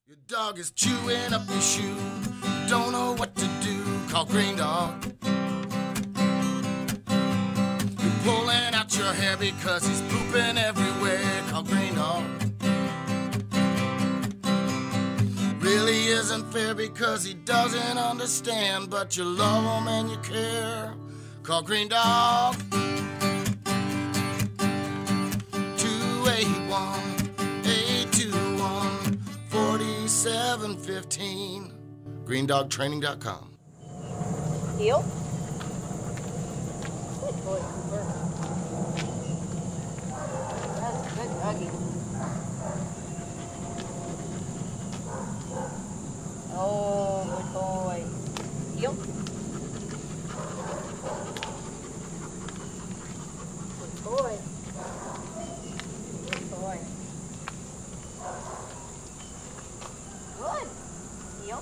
Your dog is chewing up your shoe. Don't know what to do. Call Green Dog. You're pulling out your hair because he's pooping everywhere. Call Green Dog. Really isn't fair because he doesn't understand, but you love him and you care. Call Green Dog. 281-821-4715. GreenDogTraining.com. Heel. Good boy, Cooper. That's a good doggy. Oh, good boy. Heel. Good boy. Good boy. Good. Heel.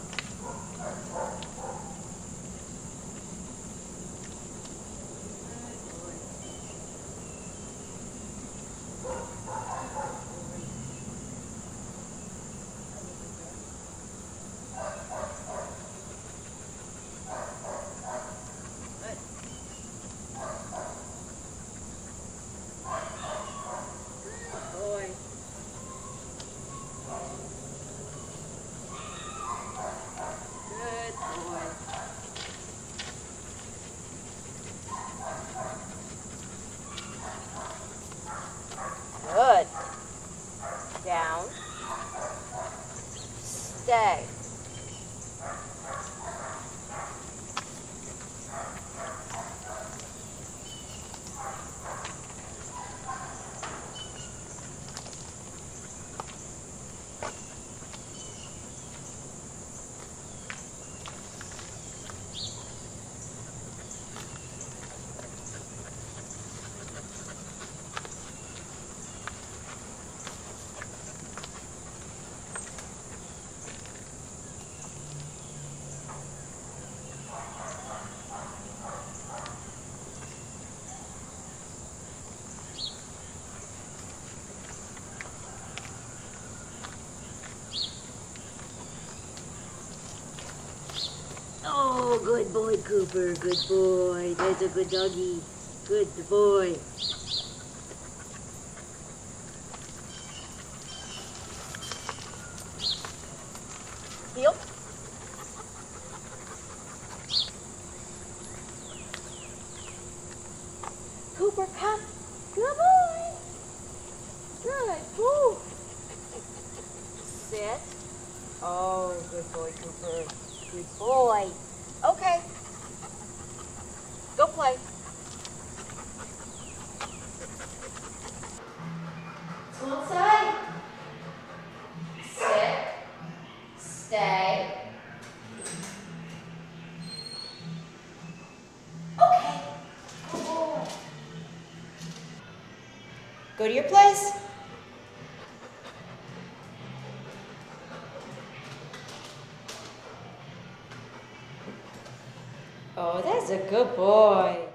Good. Down. Stay. Oh, good boy, Cooper. Good boy. That's a good doggy. Good boy. Heel. Cooper, come. Good boy. Good. Woo. Sit. Oh, good boy, Cooper. Good boy. Okay. Go play. Go outside. Sit. Stay. Okay. Oh. Go to your place. Oh, that's a good boy.